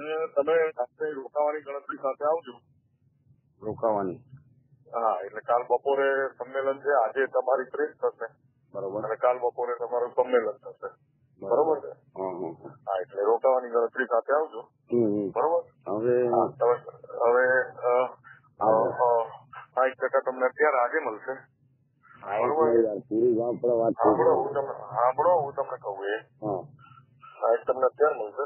તમે સાથે રોકાવાની ગણતરી સાથે આવજો. રોકાવાની? હા, એટલે કાલ બપોરે સંમેલન છે, આજે તમારી પ્રેસ થશે. બરોબર. અને કાલ બપોરે તમારું સંમેલન થશે. બરોબર છે? હા, એટલે રોકાવાની ગણતરી સાથે આવજો. બરોબર. હવે 5% તમને અત્યારે આજે મળશે. પૂરી વાત સાંભળો, હું તમને કહું એ તમને અત્યારે મળશે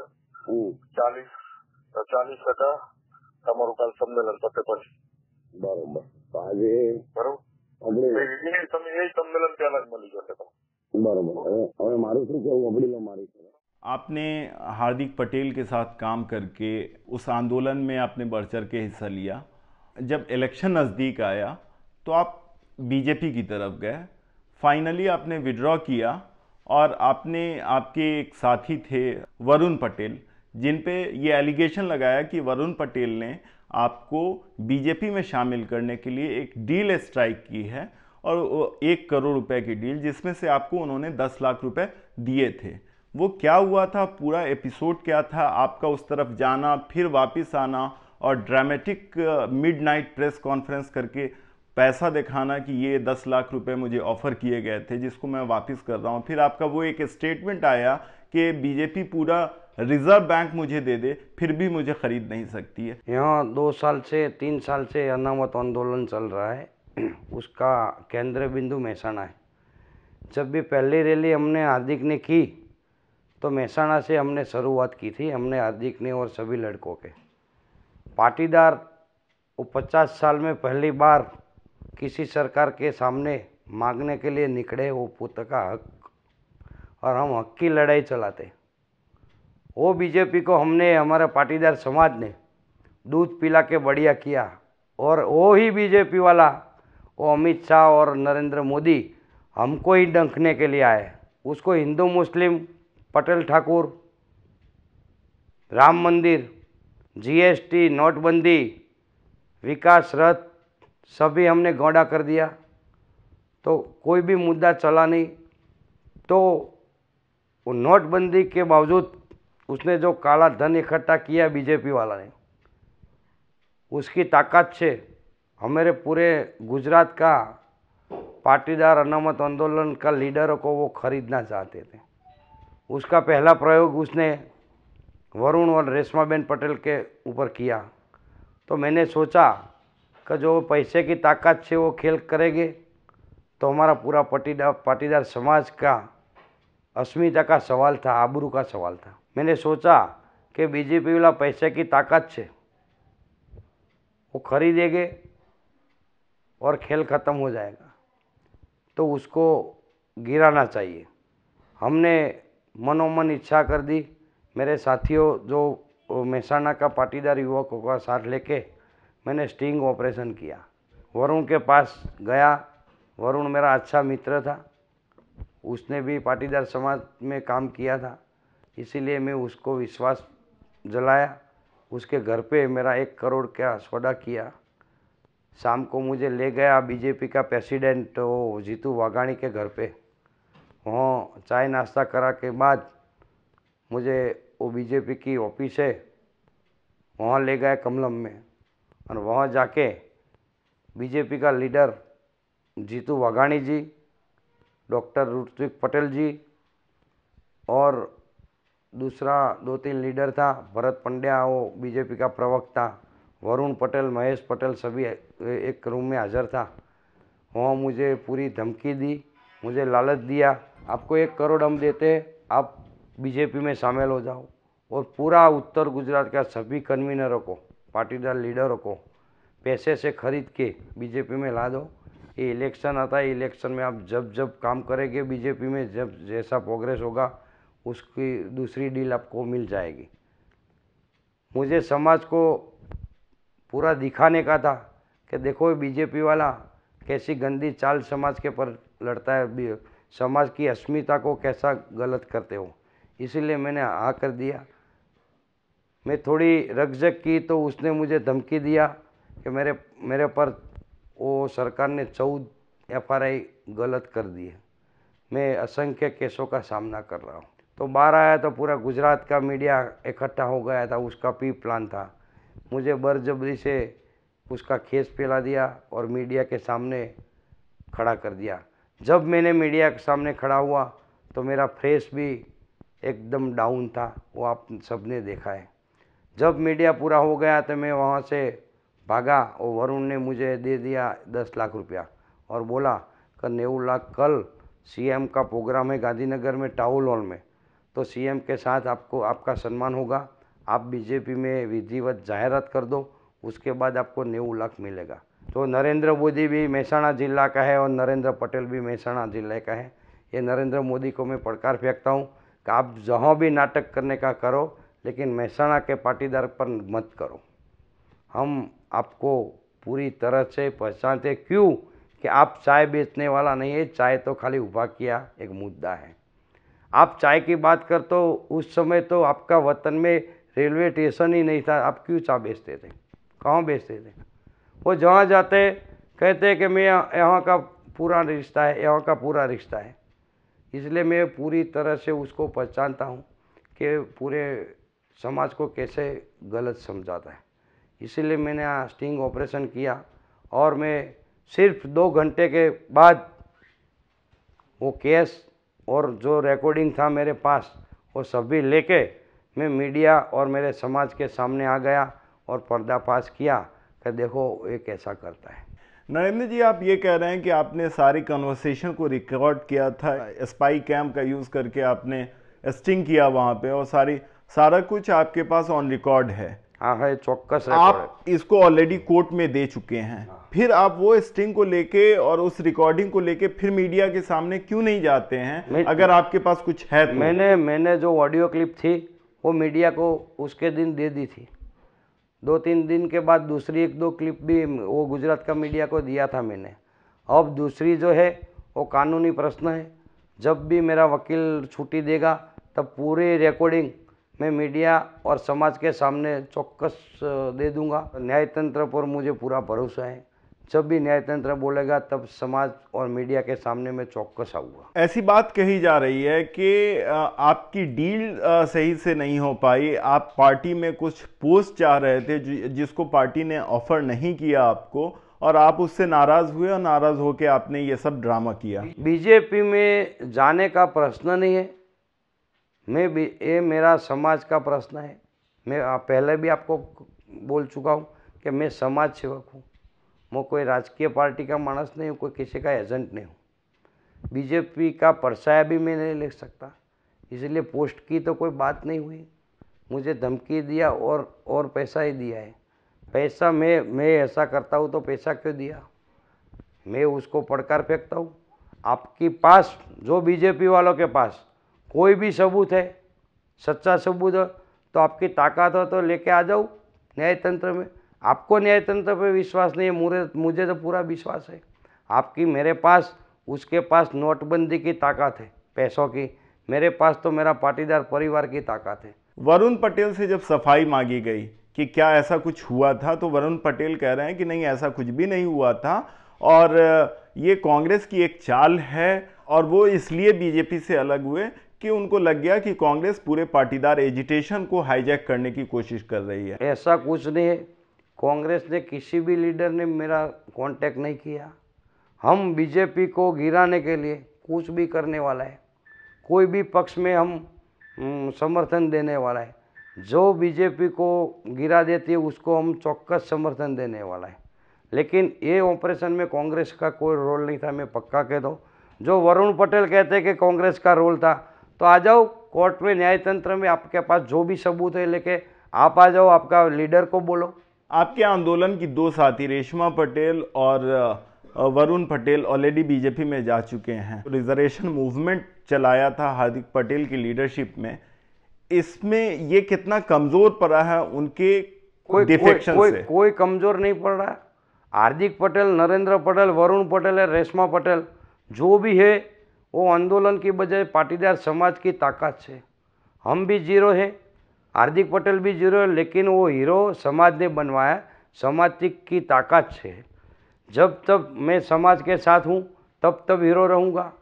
40% તમારું કાલ સંમેલન પતે પછી. બરોબર. તો આજે બરોબર તમે એ સંમેલન પહેલા જ મળી જશે તમને. बराबर. હવે મારું શું કહેવું અબડીલો મારી છે. आपने हार्दिक पटेल के साथ काम करके उस आंदोलन में आपने बढ़ चढ़ के हिस्सा लिया। जब इलेक्शन नज़दीक आया तो आप बीजेपी की तरफ गए, फाइनली आपने विड्रॉ किया और आपने आपके एक साथी थे वरुण पटेल, जिन पे ये एलिगेशन लगाया कि वरुण पटेल ने आपको बीजेपी में शामिल करने के लिए एक डील स्ट्राइक की है और 1 करोड़ रुपए की डील, जिसमें से आपको उन्होंने 10 लाख रुपए दिए थे। वो क्या हुआ था, पूरा एपिसोड क्या था, आपका उस तरफ जाना फिर वापस आना और ड्रामेटिक मिडनाइट प्रेस कॉन्फ्रेंस करके पैसा दिखाना कि ये 10 लाख रुपए मुझे ऑफर किए गए थे जिसको मैं वापस कर रहा हूँ। फिर आपका वो एक स्टेटमेंट आया कि बीजेपी पूरा रिजर्व बैंक मुझे दे दे फिर भी मुझे खरीद नहीं सकती है। यहाँ 2 साल से 3 साल से अनामत आंदोलन चल रहा है, उसका केंद्र बिंदु महसाणा है। जब भी पहली रैली हमने हार्दिक ने की तो महसाणा से हमने शुरुआत की थी, हमने हार्दिक ने और सभी लड़कों के। पाटीदार वो 50 साल में पहली बार किसी सरकार के सामने मांगने के लिए निकले वो पुत्र का हक, और हम हक की लड़ाई चलाते। वो बीजेपी को हमने, हमारे पाटीदार समाज ने दूध पिला के बढ़िया किया, और वो ही बीजेपी वाला वो अमित शाह और नरेंद्र मोदी हमको ही डंकने के लिए आए। उसको हिंदू मुस्लिम, पटेल ठाकुर, राम मंदिर, जीएसटी, नोटबंदी, विकास रथ सभी हमने गौड़ा कर दिया, तो कोई भी मुद्दा चला नहीं। तो वो नोटबंदी के बावजूद उसने जो काला धन इकट्ठा किया बीजेपी वाला ने, उसकी ताकत से हमारे पूरे गुजरात का पाटीदार अनामत आंदोलन का लीडरों को वो खरीदना चाहते थे। उसका पहला प्रयोग उसने वरुण और रेशमाबेन पटेल के ऊपर किया। तो मैंने सोचा कि जो पैसे की ताकत से वो खेल करेंगे तो हमारा पूरा पाटीदार समाज का अस्मिता का सवाल था, आबरू का सवाल था। मैंने सोचा कि बीजेपी वाला पैसे की ताकत से वो खरीदेंगे और खेल ख़त्म हो जाएगा, तो उसको गिराना चाहिए। हमने मनोमन इच्छा कर दी। मेरे साथियों जो महसाणा का पाटीदार युवकों का साथ लेके मैंने स्टिंग ऑपरेशन किया। वरुण के पास गया, वरुण मेरा अच्छा मित्र था, उसने भी पाटीदार समाज में काम किया था, इसीलिए मैं उसको विश्वास जलाया। उसके घर पे मेरा 1 करोड़ का सौदा किया। शाम को मुझे ले गया बीजेपी का प्रेसिडेंट वो जीतू वाघाणी के घर पे। वहाँ चाय नाश्ता करा के बाद मुझे वो बीजेपी की ऑफिस है वहाँ ले गए कमलम में, और वहाँ जाके बीजेपी का लीडर जीतू वाघाणी जी, डॉक्टर ऋत्विक पटेल जी और दूसरा 2-3 लीडर था, भरत पंड्या वो बीजेपी का प्रवक्ता, वरुण पटेल, महेश पटेल सभी एक रूम में हाज़िर था। वहाँ मुझे पूरी धमकी दी, मुझे लालच दिया, आपको 1 करोड़ हम देते हैं, आप बीजेपी में शामिल हो जाओ, और पूरा उत्तर गुजरात का सभी कन्वीनरों को, पाटीदार लीडरों को पैसे से खरीद के बीजेपी में ला दो। ये इलेक्शन आता है, इलेक्शन में आप जब जब काम करेंगे बीजेपी में, जब जैसा प्रोग्रेस होगा उसकी दूसरी डील आपको मिल जाएगी। मुझे समाज को पूरा दिखाने का था कि देखो बीजेपी वाला कैसी गंदी चाल समाज के पर लड़ता है, समाज की अस्मिता को कैसा गलत करते हो, इसीलिए मैंने हाँ कर दिया। मैं थोड़ी रकझक की तो उसने मुझे धमकी दिया कि मेरे पर वो सरकार ने 14 FRI गलत कर दी है। मैं असंख्य केसों का सामना कर रहा हूँ। तो बाहर आया तो पूरा गुजरात का मीडिया इकट्ठा हो गया था, उसका भी प्लान था। मुझे बरजबरी से उसका खेस फैला दिया और मीडिया के सामने खड़ा कर दिया। जब मैंने मीडिया के सामने खड़ा हुआ तो मेरा फेस भी एकदम डाउन था, वो आप सबने देखा है। जब मीडिया पूरा हो गया तो मैं वहाँ से भागा और वरुण ने मुझे दे दिया 10 लाख रुपया और बोला कि 90 लाख कल सीएम का प्रोग्राम है गांधीनगर में टाउन हॉल में, तो सीएम के साथ आपको आपका सम्मान होगा, आप बीजेपी में विधिवत जाहिरात कर दो, उसके बाद आपको 90 लाख मिलेगा। तो नरेंद्र मोदी भी मेहसाणा जिला का है और नरेंद्र पटेल भी मेहसाणा जिले का है। ये नरेंद्र मोदी को मैं पड़कार फेंकता हूँ कि आप जहाँ भी नाटक करने का करो, लेकिन मेहसाणा के पाटीदार पर मत करो। हम आपको पूरी तरह से पहचानते, क्यों कि आप चाय बेचने वाला नहीं है, चाय तो खाली उभा किया एक मुद्दा है। आप चाय की बात कर तो उस समय तो आपका वतन में रेलवे स्टेशन ही नहीं था, आप क्यों चाय बेचते थे, कहाँ बेचते थे? वो जहाँ जाते कहते कि मैं यहाँ का पूरा रिश्ता है, यहाँ का पूरा रिश्ता है। इसलिए मैं पूरी तरह से उसको पहचानता हूँ कि पूरे समाज को कैसे गलत समझाता है। इसीलिए मैंने स्टिंग ऑपरेशन किया और मैं सिर्फ 2 घंटे के बाद वो केस और जो रिकॉर्डिंग था मेरे पास वो सभी लेके मैं मीडिया और मेरे समाज के सामने आ गया और पर्दाफाश किया कि देखो ये कैसा करता है। नरेंद्र जी, आप ये कह रहे हैं कि आपने सारी कन्वर्सेशन को रिकॉर्ड किया था, स्पाई कैम का यूज़ करके आपने स्टिंग किया वहाँ पे और सारा कुछ आपके पास ऑन रिकॉर्ड है। हाँ है, चौक्कस। आप इसको ऑलरेडी कोर्ट में दे चुके हैं, फिर आप वो स्टिंग को लेके और उस रिकॉर्डिंग को लेके फिर मीडिया के सामने क्यों नहीं जाते हैं अगर आपके पास कुछ है तो? मैंने जो ऑडियो क्लिप थी वो मीडिया को उसके दिन दे दी थी। 2-3 दिन के बाद दूसरी 1-2 क्लिप भी वो गुजरात का मीडिया को दिया था मैंने। अब दूसरी जो है वो कानूनी प्रश्न है, जब भी मेरा वकील छुट्टी देगा तब पूरी रिकॉर्डिंग मैं मीडिया और समाज के सामने चौक्कस दे दूंगा। न्यायतंत्र पर मुझे पूरा भरोसा है, जब भी न्यायतंत्र बोलेगा तब समाज और मीडिया के सामने मैं चौक्कस आऊँगा। ऐसी बात कही जा रही है कि आपकी डील सही से नहीं हो पाई, आप पार्टी में कुछ पोस्ट चाह रहे थे जिसको पार्टी ने ऑफर नहीं किया आपको और आप उससे नाराज हुए और नाराज होकर आपने ये सब ड्रामा किया। बीजेपी में जाने का प्रश्न नहीं है, ये मेरा समाज का प्रश्न है। मैं पहले भी आपको बोल चुका हूँ कि मैं समाज सेवक हूँ, मैं कोई राजकीय पार्टी का मानस नहीं हूँ, कोई किसी का एजेंट नहीं हूँ। बीजेपी का परछाया भी मैं नहीं ले सकता, इसलिए पोस्ट की तो कोई बात नहीं हुई। मुझे धमकी दिया और पैसा ही दिया है। पैसा मैं ऐसा करता हूँ तो पैसा क्यों दिया, मैं उसको पड़कार फेंकता हूँ। आपके पास जो बीजेपी वालों के पास कोई भी सबूत है, सच्चा सबूत है, तो आपकी ताकत हो तो लेके आ जाओ न्यायतंत्र में। आपको न्यायतंत्र पे विश्वास नहीं है, मुझे तो पूरा विश्वास है। आपकी मेरे पास, उसके पास नोटबंदी की ताकत है पैसों की, मेरे पास तो मेरा पाटीदार परिवार की ताकत है। वरुण पटेल से जब सफाई मांगी गई कि क्या ऐसा कुछ हुआ था, तो वरुण पटेल कह रहे हैं कि नहीं, ऐसा कुछ भी नहीं हुआ था और ये कांग्रेस की एक चाल है और वो इसलिए बीजेपी से अलग हुए कि उनको लग गया कि कांग्रेस पूरे पाटीदार एजिटेशन को हाईजैक करने की कोशिश कर रही है। ऐसा कुछ नहीं है, कांग्रेस ने किसी भी लीडर ने मेरा कांटेक्ट नहीं किया। हम बीजेपी को गिराने के लिए कुछ भी करने वाला है, कोई भी पक्ष में हम समर्थन देने वाला है। जो बीजेपी को गिरा देती है उसको हम चौक्कस समर्थन देने वाला है। लेकिन ये ऑपरेशन में कांग्रेस का कोई रोल नहीं था, मैं पक्का कह दूँ। जो वरुण पटेल कहते कि कांग्रेस का रोल था, तो आ जाओ कोर्ट में, न्यायतंत्र में, आपके पास जो भी सबूत है लेके आप आ जाओ, आपका लीडर को बोलो। आपके आंदोलन की 2 साथी रेशमा पटेल और वरुण पटेल ऑलरेडी बीजेपी में जा चुके हैं। रिजर्वेशन मूवमेंट चलाया था हार्दिक पटेल की लीडरशिप में, इसमें ये कितना कमजोर पड़ा है उनके डिफेक्शन से? कोई कमजोर नहीं पड़ रहा है। हार्दिक पटेल, नरेंद्र पटेल, वरुण पटेल है, रेशमा पटेल, जो भी है वो आंदोलन की बजाय पाटीदार समाज की ताकत से। हम भी जीरो है, हार्दिक पटेल भी जीरो है, लेकिन वो हीरो समाज ने बनवाया, समाज की ताकत से। जब तक मैं समाज के साथ हूँ तब हीरो रहूँगा।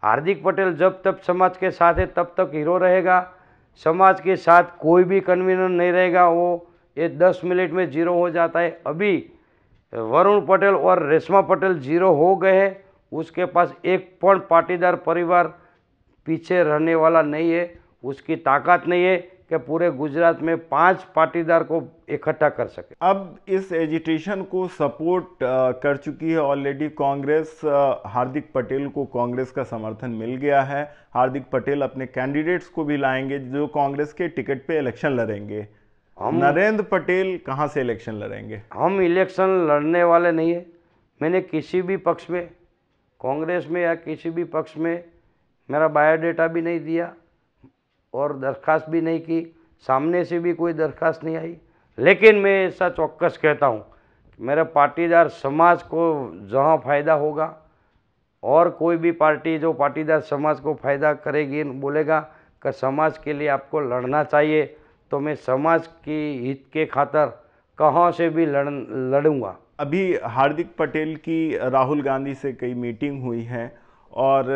हार्दिक पटेल जब तक समाज के साथ है तब तक हीरो रहेगा। समाज के साथ कोई भी कन्वीनर नहीं रहेगा, वो ये 10 मिनट में जीरो हो जाता है। अभी वरुण पटेल और रेशमा पटेल जीरो हो गए हैं, उसके पास एक पण पाटीदार परिवार पीछे रहने वाला नहीं है, उसकी ताकत नहीं है कि पूरे गुजरात में 5 पाटीदार को इकट्ठा कर सके। अब इस एजिटेशन को सपोर्ट कर चुकी है ऑलरेडी कांग्रेस। हार्दिक पटेल को कांग्रेस का समर्थन मिल गया है। हार्दिक पटेल अपने कैंडिडेट्स को भी लाएंगे जो कांग्रेस के टिकट पे इलेक्शन लड़ेंगे। नरेंद्र पटेल कहां से इलेक्शन लड़ेंगे? हम इलेक्शन लड़ने वाले नहीं है। मैंने किसी भी पक्ष में, कांग्रेस में या किसी भी पक्ष में मेरा बायोडाटा भी नहीं दिया और दरख्वास्त भी नहीं की, सामने से भी कोई दरख्वास्त नहीं आई। लेकिन मैं ऐसा चौक्कस कहता हूँ कि मेरे पाटीदार समाज को जहाँ फ़ायदा होगा और कोई भी पार्टी जो पाटीदार समाज को फ़ायदा करेगी, बोलेगा कि समाज के लिए आपको लड़ना चाहिए, तो मैं समाज की हित के खातर कहाँ से भी लड़ूंगा। अभी हार्दिक पटेल की राहुल गांधी से कई मीटिंग हुई है और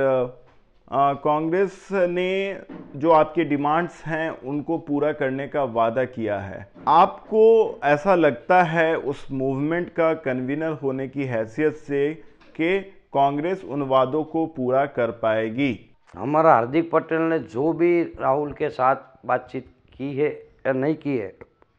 कांग्रेस ने जो आपके डिमांड्स हैं उनको पूरा करने का वादा किया है। आपको ऐसा लगता है उस मूवमेंट का कन्वीनर होने की हैसियत से कि कांग्रेस उन वादों को पूरा कर पाएगी? हमारा हार्दिक पटेल ने जो भी राहुल के साथ बातचीत की है या नहीं की है,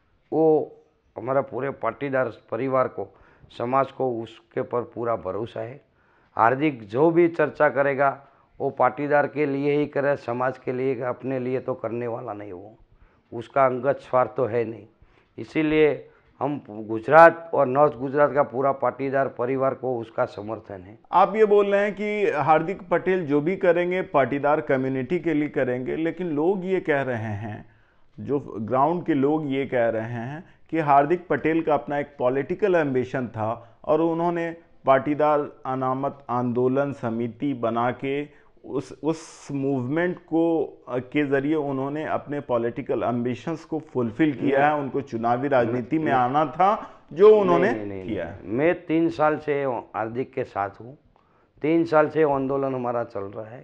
वो हमारा पूरे पाटीदार परिवार को, समाज को उसके पर पूरा भरोसा है। हार्दिक जो भी चर्चा करेगा वो पाटीदार के लिए ही करे, समाज के लिए, अपने लिए तो करने वाला नहीं। वो उसका अंगत स्वार्थ तो है नहीं। इसीलिए हम गुजरात और नॉर्थ गुजरात का पूरा पाटीदार परिवार को उसका समर्थन है। आप ये बोल रहे हैं कि हार्दिक पटेल जो भी करेंगे पाटीदार कम्युनिटी के लिए करेंगे, लेकिन लोग ये कह रहे हैं, जो ग्राउंड के लोग ये कह रहे हैं कि हार्दिक पटेल का अपना एक पॉलिटिकल एम्बिशन था और उन्होंने पाटीदार अनामत आंदोलन समिति बना के उस मूवमेंट को के ज़रिए उन्होंने अपने पॉलिटिकल एम्बिशंस को फुलफिल किया है। उनको चुनावी राजनीति में आना था जो उन्होंने किया है। मैं 3 साल से हार्दिक के साथ हूँ, 3 साल से आंदोलन हमारा चल रहा है।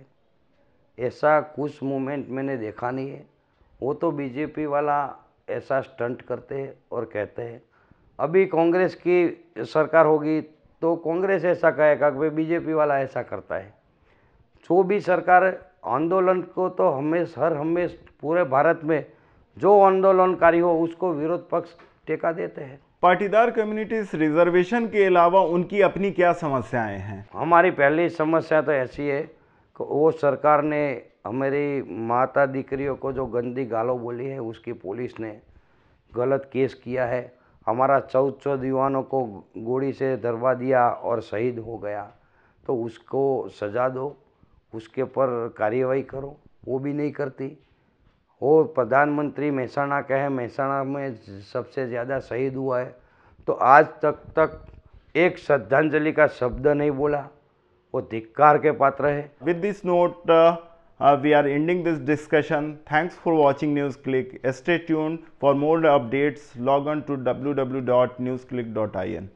ऐसा कुछ मूवमेंट मैंने देखा नहीं है। वो तो बीजेपी वाला ऐसा स्टंट करते हैं और कहते हैं। अभी कांग्रेस की सरकार होगी तो कांग्रेस ऐसा कहेगा कि बीजेपी वाला ऐसा करता है। जो भी सरकार आंदोलन को तो हमेशा पूरे भारत में जो आंदोलनकारी हो उसको विरोध पक्ष टेका देते हैं। पाटीदार कम्युनिटीज रिजर्वेशन के अलावा उनकी अपनी क्या समस्याएं हैं? हमारी पहली समस्या तो ऐसी है कि वो सरकार ने हमारी माता दीकरियों को जो गंदी गालों बोली है, उसकी पुलिस ने गलत केस किया है। हमारा 14 युवानों को गोली से दरवा दिया और शहीद हो गया, तो उसको सज़ा दो, उसके पर कार्रवाई करो। वो भी नहीं करती। वो प्रधानमंत्री महसाणा का है, महसाणा में सबसे ज़्यादा शहीद हुआ है, तो आज तक एक श्रद्धांजलि का शब्द नहीं बोला। वो धिक्कार के पात्र है। With this note we are ending this discussion. Thanks for watching NewsClick. Stay tuned for more updates. Log on to www.newsclick.in.